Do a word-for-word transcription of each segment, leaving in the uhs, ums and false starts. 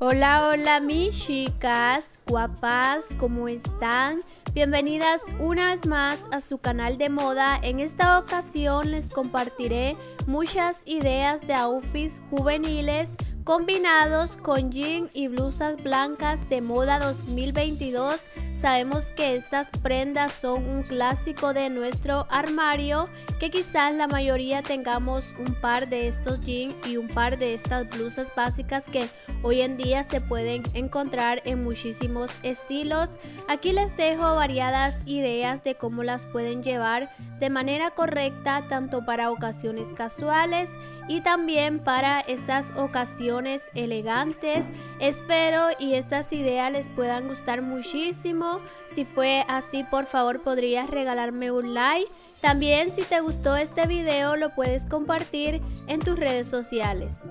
Hola, hola mis chicas guapas, ¿cómo están? Bienvenidas una vez más a su canal de moda. En esta ocasión les compartiré muchas ideas de outfits juveniles combinados con jeans y blusas blancas de moda dos mil veintidós. Sabemos que estas prendas son un clásico de nuestro armario, que quizás la mayoría tengamos un par de estos jeans y un par de estas blusas básicas que hoy en día se pueden encontrar en muchísimos estilos. Aquí les dejo variadas ideas de cómo las pueden llevar de manera correcta, tanto para ocasiones casuales y también para estas ocasiones elegantes. Espero y estas ideas les puedan gustar muchísimo. Si fue así, por favor podrías regalarme un like. También, si te gustó este video, lo puedes compartir en tus redes sociales.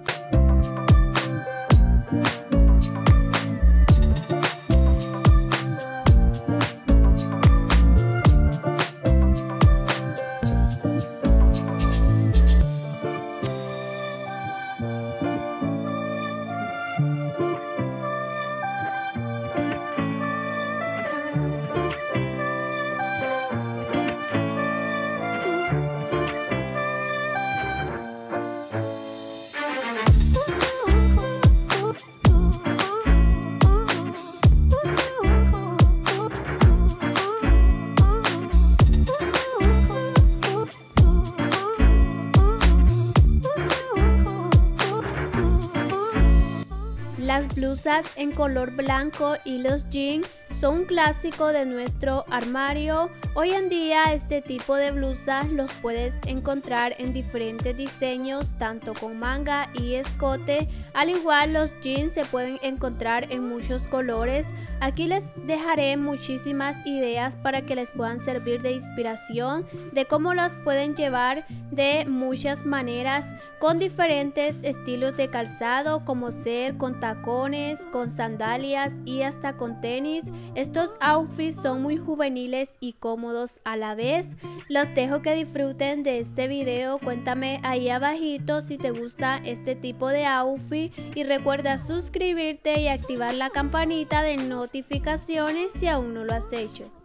Las blusas en color blanco y los jeans son un clásico de nuestro armario. Hoy en día este tipo de blusas los puedes encontrar en diferentes diseños, tanto con manga y escote. Al igual, los jeans se pueden encontrar en muchos colores. Aquí les dejaré muchísimas ideas para que les puedan servir de inspiración de cómo las pueden llevar de muchas maneras, con diferentes estilos de calzado, como ser con tacones, con sandalias y hasta con tenis. Estos outfits son muy juveniles y cómodos a la vez. Los dejo que disfruten de este video. Cuéntame ahí abajito si te gusta este tipo de outfit y recuerda suscribirte y activar la campanita de notificaciones si aún no lo has hecho.